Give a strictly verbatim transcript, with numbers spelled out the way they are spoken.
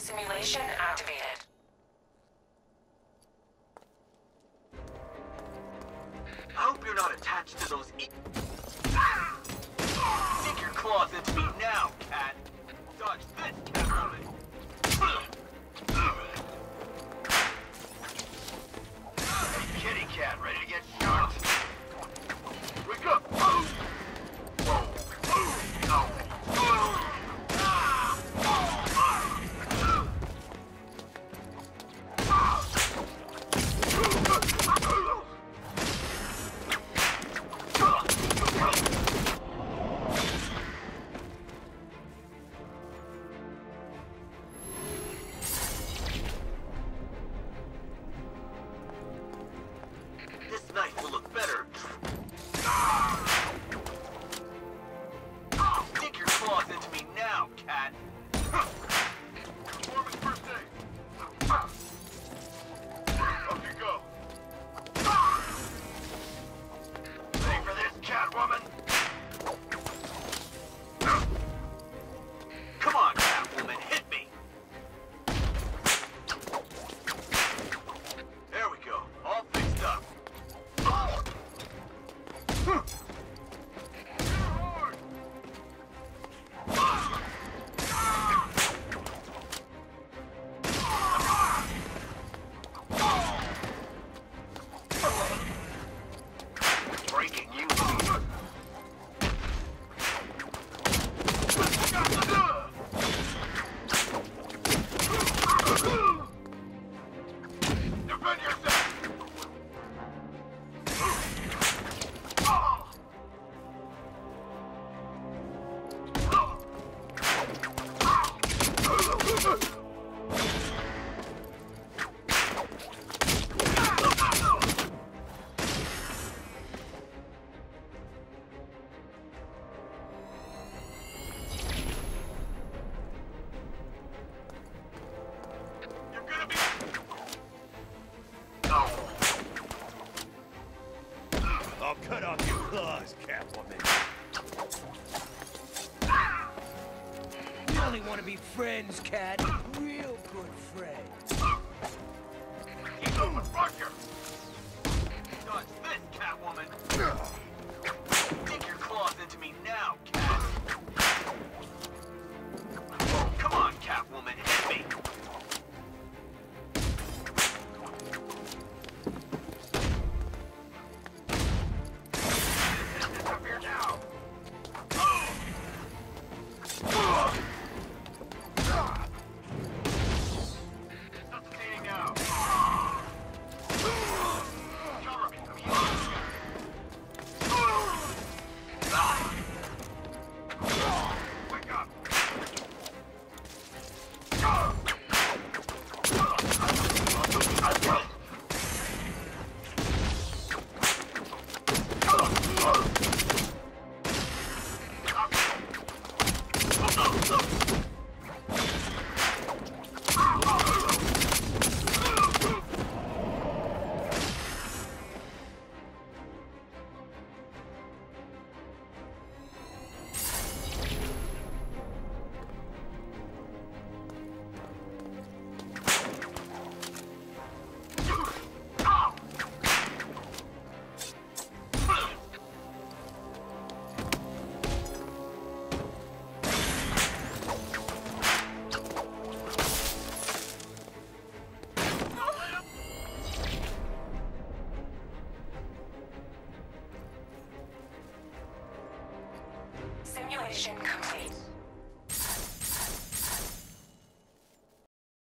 Simulation activated. I hope you're not attached to those e- Stick your claws into me now, cat! Dodge this, Catwoman! Hey, kitty cat, ready to get shot? Wake up! This knife will look better. Stick your claws into me now, cat. Performing first aid. Up you go. Ready for this, Catwoman? Come on, Catwoman, hit me. There we go, all fixed up. Breaking you. Defend yourself. You're gonna be. Oh. I'll cut off your claws, Catwoman. We only want to be friends, Cat. Real good friends. Keep moving, Roger. Dodge this, Catwoman. Stick your claws into me now, cat. Come on, Catwoman, hit me. Disappear now. Suffocating now. Cover me, I'm healing. Wake up. Simulation complete.